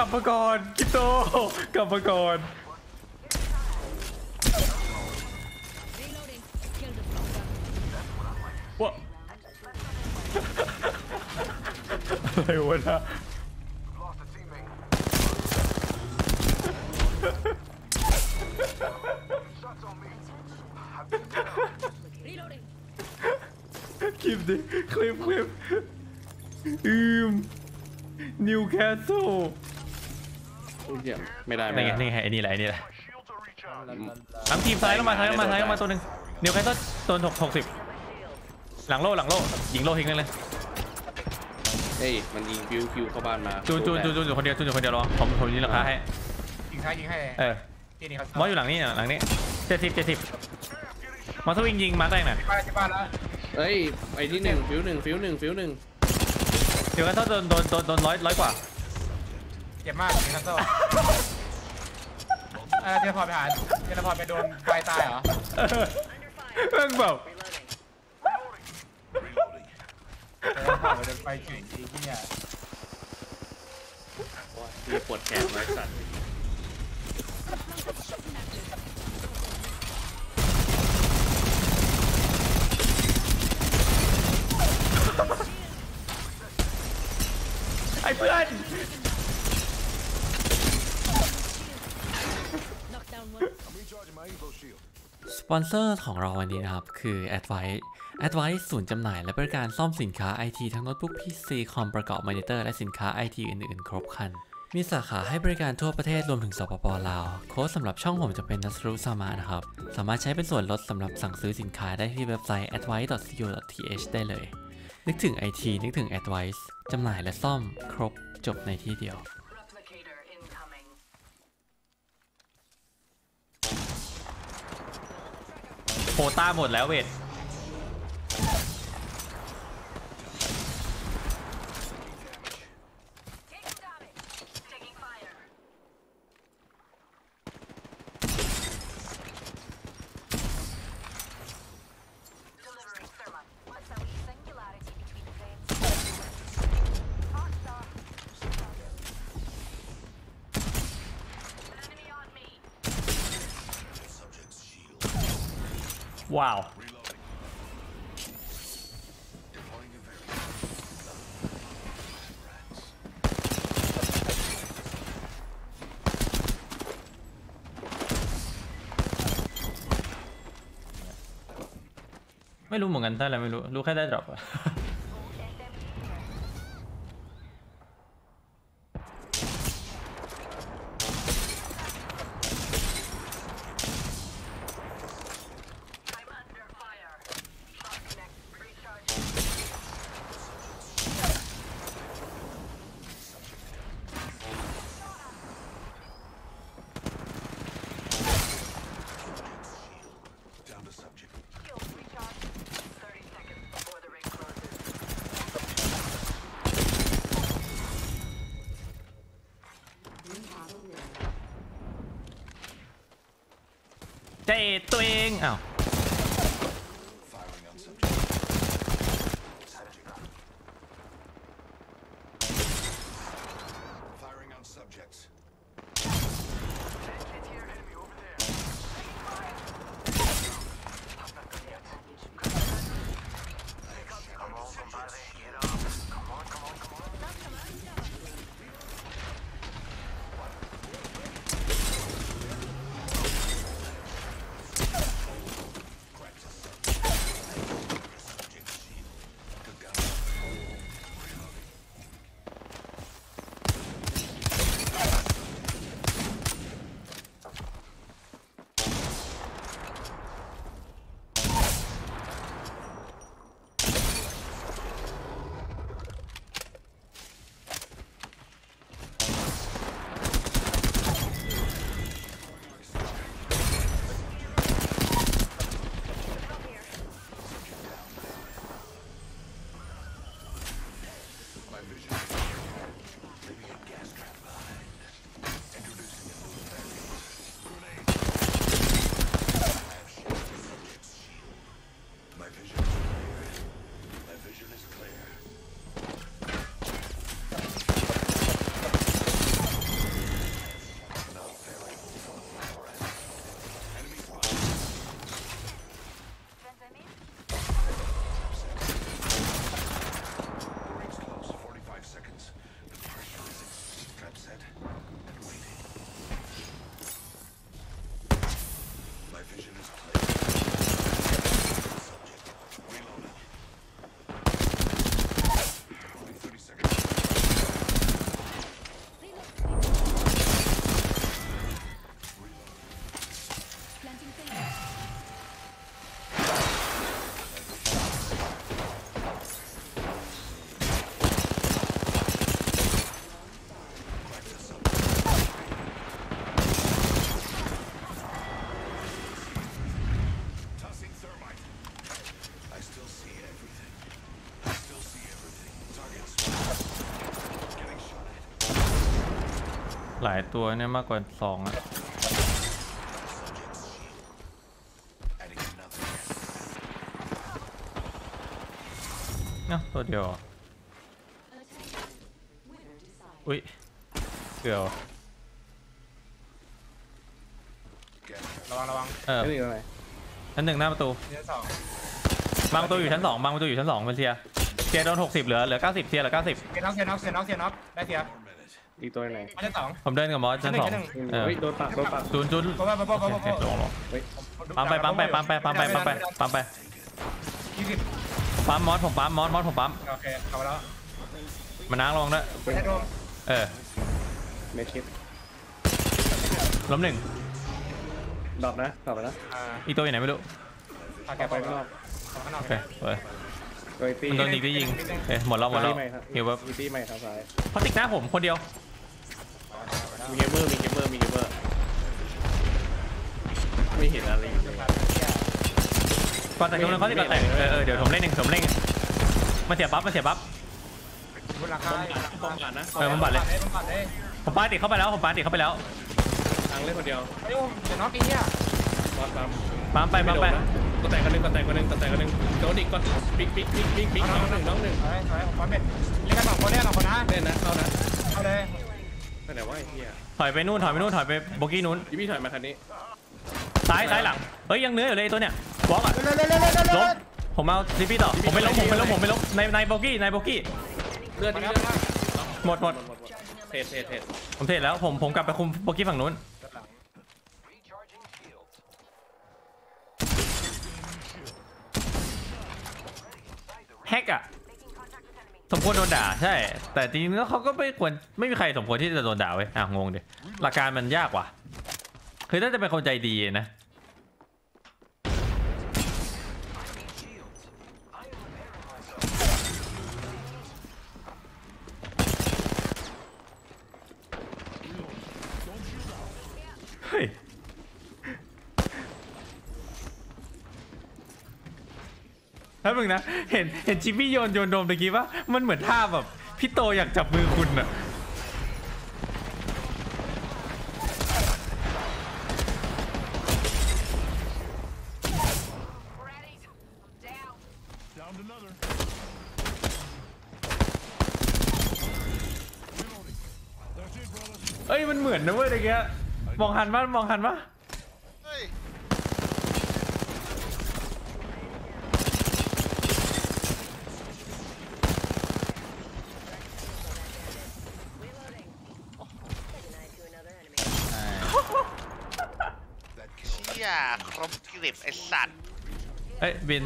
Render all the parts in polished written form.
ลับมาก่อนกิโตกลับมาก่อนว้าอะไรวะนะคลิปดิคลิปนิวแคสเซิลไม่ได้นี่ไงไอ้นี่แหละทั้งทีมซ้ายลงมาตัวหนึ่งนิวแคสเซิลตัว60หลังโล่ยิงโล่ทิ้งเลยเฮ้ยมันยิงฟิวเข้าบ้านมาจูนอยู่คนเดียวรอผมยิงราคาให้ยิงให้มอสอยู่หลังนี้70มอสวิ่งยิงมาได้หน่อยที่บ้านแล้วเฮ้ยไอ้ที่1ฟิว1 เดี๋ยวกันถ้าโดน100กว่าเจ็บมากเทเลพอร์ตไปโดนไฟตายเหรอเรื่องเปล่าเทเลพอร์ตไปโดนไฟจุดที่เนี่ยมีปวดแขนไว้สัตว์ไอ้เพื่อนสปอนเซอร์ของเราวันนี้นะครับคือ Advice ศูนย์จำหน่ายและบริการซ่อมสินค้า IT ทั้งโน้ตบุ๊ก PC คอมประกอบมอนิเตอร์และสินค้า IT อื่นๆครบครันมีสาขาให้บริการทั่วประเทศรวมถึงสปป.ลาวโค้ดสำหรับช่องผมจะเป็นนัสรุซามานะครับสามารถใช้เป็นส่วนลดสำหรับสั่งซื้อสินค้าได้ที่เว็บไซต์ advice.co.th ได้เลยนึกถึง IT นึกถึง Advice จำหน่ายและซ่อมครบจบในที่เดียวโควต้าหมดแล้วเวทว้าวไม่รู้เหมือนกันได้อะไรไม่รู้แค่ได้ดรอปเจตัวเองอ้าวหลายตัวเนี่ยมากกว่า2อะเนาะตัวเดียวอุ้ยเกือบระวังไม่มีอะไรชั้น 1หน้าประตูเดี๋ยวสองบางประตูอยู่ชั้น 2บางประตูอยู่ชั้น 2เป็นเทียโดน60เหลือ90เทียเหลือ90 เสียน็อกได้เสียอีกตัวไหนมาชั้นสองผมเดินกับมอสชั้น 2 เฮ้ยโดนปักจูนโป๊ะโป๊ะโป๊ะโป๊ะเห็นโป๊ะลงเฮ้ยปั๊มไปปั๊มไป 20 ปั๊มมอสผมปั๊มผมปั๊มโอเคเข้ามาแล้วมานั่งลงด้วยได้โดนเมชิปล้ม1 ดรอปนะดรอปนะอีกตัวอยู่ไหนไม่รู้พาแกไปไปข้างนอกข้างนอกโอเคเปิดโดยตีมันโดนอีกได้ยิงหมดแล้วหิวแบบมีตีใหม่ทางซ้ายเขาติดหน้าผมคนเดียวมีเกมเมอร์ไม่เห็นอะไรก่อนแต่กำลังเขาติดก่อนแต่เดี๋ยวผมเล่นเองมาเสียปั๊บบนราคาป้องกันนะมันบัดเลยมันบัดเลยผมปาติดเข้าไปแล้วทางเล่นคนเดียวไอ้โอ้เดี๋ยวน็อกอีกเนี่ยบอสปั๊มปั๊มไปก็แต่งกันหนึ่งโดนอีกก่อนปิ๊กน้องหนึ่งถอยผมปั๊มเบ็ดเล่นกัน2 คนนะเล่นนะเข้านะเอาเลยไปไหนวะไอ้เหี้ยถอยไปนู่นถอยไปโบกี้นู้นยิมี่ถอยมาคันนี้ซ้ายหลังเฮ้ยยังเนื้ออยู่เลยตัวเนี้ยบล็อกอ่ะล้มผมเอาซีพีต่อผมไม่ล้มในโบกี้เลือดหมดเทรดผมเทรดแล้วผมกลับไปคุมโบกี้ฝั่งนู้นแฮกอะสมควรโดนด่าใช่แต่จริงๆแล้วเขาก็ไม่มีใครสมควรที่จะโดนด่าเว้ยงงดิหลักการมันยากว่ะคือถ้าจะเป็นคนใจดีนะเฮ้ยแล้วมึงนะเห็นจิมมี่โยนโดมตะกี้ว่ามันเหมือนท่าแบบพี่โตอยากจับมือคุณอะเอ้ยมันเหมือนนะเว้ยตะกี้มองหันปะเฮ้ยเชี่ยครบกริบไอ้สัตว์เอ้ยบิน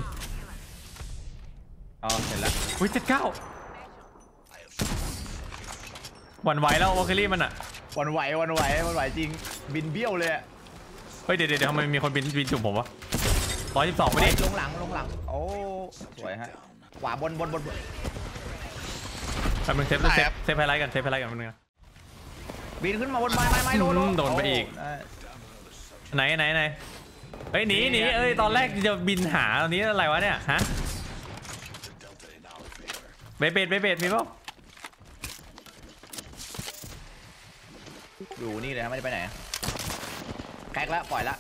อ๋อเห็นแล้วอุ้ย79หวั่นไหวแล้ววอลคิลี่มันอะวันไหวจริงบินเบี้ยวเลยอะเฮ้ยเดี๋ยวทำไมมีคนบินจุ่มผมวะ112ไม่ได้ลงหลังโอ้สวยฮะขวาบนแป๊บนึงเซฟไฮไลท์กันมันนึงบินขึ้นมาบนไม้โดนไปอีกไหนเฮ้ยหนีเอ้ยตอนแรกจะบินหาตอนนี้อะไรวะเนี่ยฮะเบเบดมีป่ะอยู่นี่เลยฮะไม่ได้ไปไหนแก๊กแล้วปล่อยละ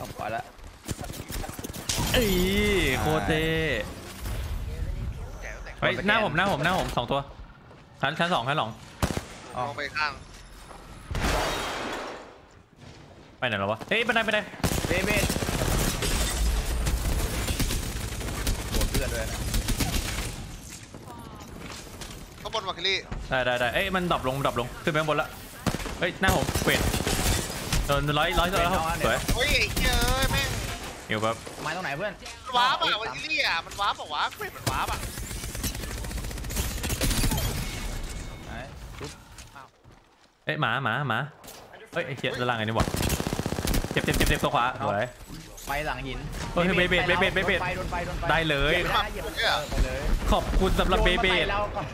เอ้ยโคเต้เฮ้ยหน้าผม2 ตัวชั้น 2 ลงไปข้างไปไหนแล้ววะเฮ้ยบันไดเบโดนเพื่อนด้วยนะข้างบนวาคิลี่ได้เอ้ยมันดรอปลงขึ้นไปข้างบนละเฮ้ยหน้าผมเวทโดนร้อยสวยเฮ้ยไอ้เหี้ยแม่งเดี๋ยวแบบไม้ตรงไหนเพื่อนวาร์ปอะวาคิลี่อะมันวาร์ปบอกว่าเฮ้ยมันวาร์ปอะเอ้ยหมาเฮ้ยไอ้เหี้ยด้านล่างไงนี่วะเจ็บตัวขวาสวยไปหลังหินเฮ้ยเบดโดนไฟได้เลยไปเลยขอบคุณสำหรับเบเบด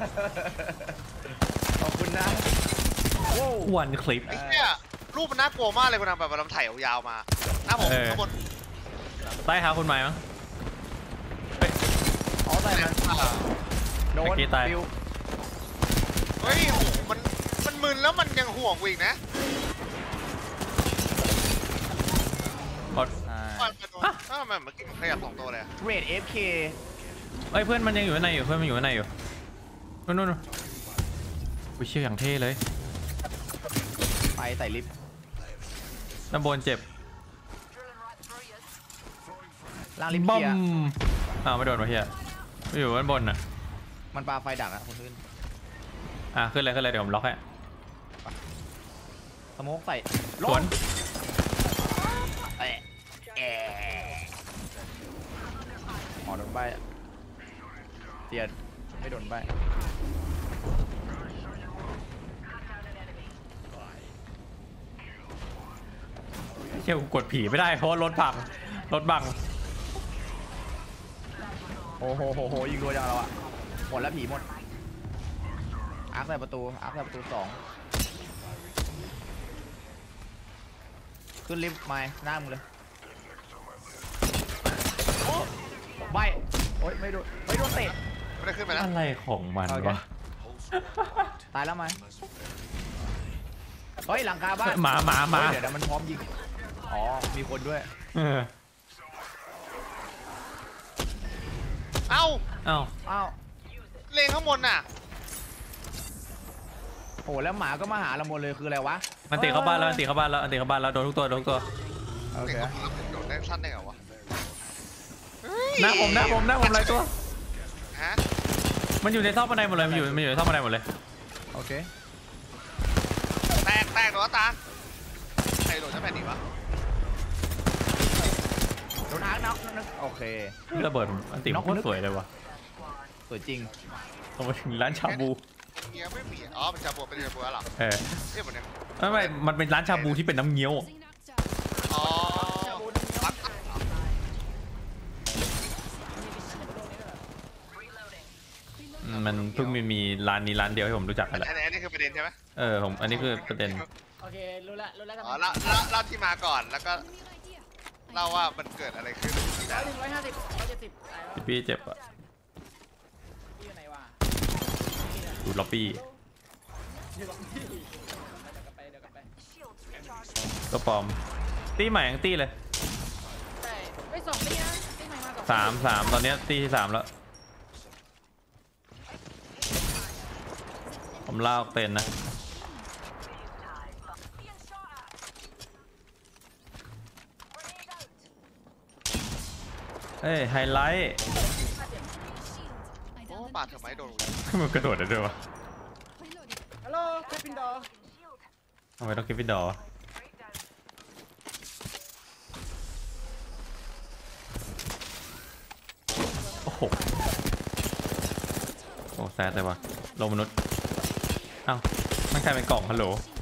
ขอบคุณนะวันคลิปไอ้เหี้ยรูปมันน่ากลัวมากเลยคุณทำแบบเราถ่ายยาวมาหน้าผมข้างบนใต้เท้าคุณไม้มั้งอ๋อใส่มันโดนฟิวเฮ้ยโหมันมึนแล้วมันยังห่วงกูอีกนะทำไมเมื่อกี้มันขยับ2ตัวเลยเรด FK เอ้ยเพื่อนมันยังอยู่ข้างในอยู่เพื่อนมันอยู่ข้างในอยู่นู่นวิเชี่ยอย่างเท่เลยไปใส่ลิฟต์ด้านบนเจ็บล่างลิฟต์บอเคลียร์มอ้าวไม่โดนวะเฮียไม่อยู่ด้านบนอ่ะมันปาไฟดักอะคนขึ้นขึ้นเลยเดี๋ยวผมล็อกให้สโมกใส่สวนเอ๊ะอ๋อโดนใบเตียนไม่โดนใบเชี่ยกูกดผีไม่ได้เพราะรถบังโอ้โหยิงรัวจังเราอะหมดแล้วผีหมดอาร์คใส่ประตู2ขึ้นลิฟต์มาหน้ามึงเลยใบโอ๊ยไม่โดนเตะไม่ได้ขึ้นไปแล้วอะไรของมันวะตายแล้วไหมเฮ้ยหลังคาบ้านมาเดี๋ยวนะมันพร้อมยิงอ๋อมีคนด้วยเอ้าอ้าวเลงข้างบนน่ะโอ้แล้วหมาก็มาหาเราหมดเลยคืออะไรวะมันติดเข้าบ้านแล้วโดนทุกตัวโอเด็เคกคนนี้โดดได้สั้นได้เหรอวะหน้าผมอะไรตัวฮะมันอยู่ในท่อบันไดหมดเลยมันอยู่ในท่อบันไดหมดเลยโอเคแตกโดนตาใครโดนจะแผ่นดินวะโดนอาร์คน็อกโอเคระเบิดอันติมันโคตรสวยเลยวะสวยจริงตรงไปถึงร้านชาบูเงี้ยไม่มีอ๋อเป็นชาบูเป็นชาบูแล้วเหรอเออเอ๊ะหมดเนี่ยไม่มันเป็นร้านชาบูที่เป็นน้ำเงี้ยวอ๋อมันเพิ่งมีร้านนี้ร้านเดียวที่ผมรู้จักกันแหละอันนี้คือประเด็นใช่ไหมอันนี้คือประเด็นโอเครู้ละทำไมอ๋อเล่าที่มาก่อนแล้วก็เล่าว่ามันเกิดอะไรขึ้น 150 170ตายแล้วพี่เจ็บอะที่ไหนวะดูล็อบบี้เดี๋ยวกลับไปตัวปลอมตีใหม่ยังตีเลยใช่ไม่2ตีนะตีใหม่มา2 3 ตอนนี้ตีที่ 3แล้วผมลากเต็นนะเฮ้ยไฮไลท์โอ้ปาดเถอะไหมโดนมันกระโดดได้ด้วยวะฮัลโหลแคปปินดอร์ทำไมต้องกิฟฟินดอร์โอ้โหแซดเลยวะลงมนุษย์เอ้ามันกลายเป็นกล่องฮัลโหล